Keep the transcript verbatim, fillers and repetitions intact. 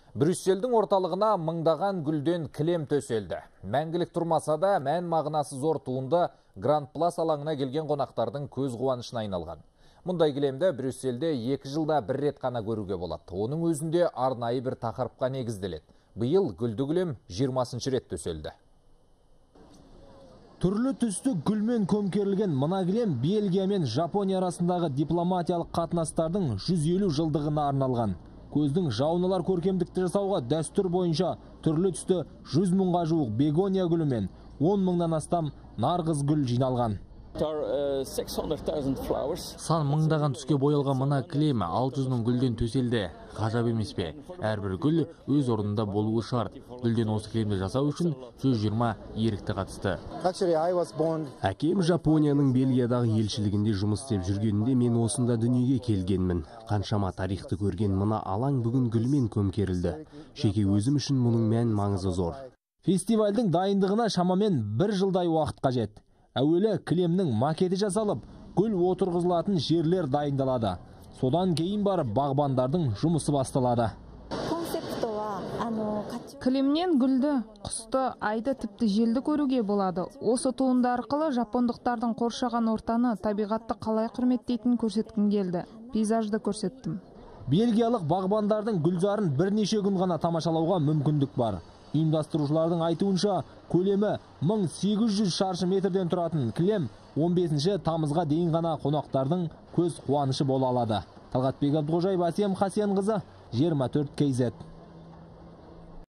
Брюсселдің орталығына мыңдаған гүлден кілем төселді. Мәңгілік тұрмаса да мән мағынасы зор туынды Гранд Плас алаңына келген қонақтардың көз қуанышына айналған. Мұндай кілемді Брюсселде екі жылда бір рет қана көруге болады. Оның өзінде арнайы бір тақырыпқа негізделеді. Биыл гүлді кілем жиырмасыншы рет төселді. Түрлі түсті гүлмен көмкерілген мына кілем Бельгия мен Жапония арасындағы дипломатиялық қатынастардың жүз елу жылдығына арналған. Көздің жауыналар көркемдікті жасауға дәстүр бойынша түрлі түсті жүз мыңға жуық бегония гүлі мен он мыңнан астам нарғыз гүл жиналған. Сан мыңдаған түске боялған мына кілем алты жүз мың гүлден төселді. Ғажап емес пе? Әрбір гүл өз орнында болуы шарт. Гүлден осы кілемді жасау үшін жүз жиырма ерікті қатысты. Әкем Жапонияның Бельгиядағы елшілігінде жұмыс істеп жүргенінде мен осында дүниеге келгенмін. Қаншама тарихты көрген мына алаң бүгін гүлмен көмкерілді. Жеке өзім үшін мұның мән маңызы зор. Фестивальдің дайындығына шамамен бір жылдай уақыт қажет. Әуелі кілемнің макеті жасалып, гүл отырғызылатын жерлер дайындалады. Содан кейін барып бағбандардың жұмысы басталады. Кілемнен гүлді, құсты, айды, тіпті желді көруге болады. Осы туынды арқылы жапондықтардың қоршаған ортаны, табиғатты қалай құрметтейтінін көрсеткім келді. Пейзажды көрсеттім. Бельгиялық бағбандардың гүлзарын бірнеше күн ғана тамашалауға мүмкіндік бар. Ұйымдастырушылардың айтуынша, көлемі мың сегіз жүз шаршы метрден тұратын кілем он бесінші тамызға дейін ғана қонақтардың көз қуанышы бола алады. Талғатбек Абдуғожаев, Асем Хасенқызы, жиырма төрт кей зет.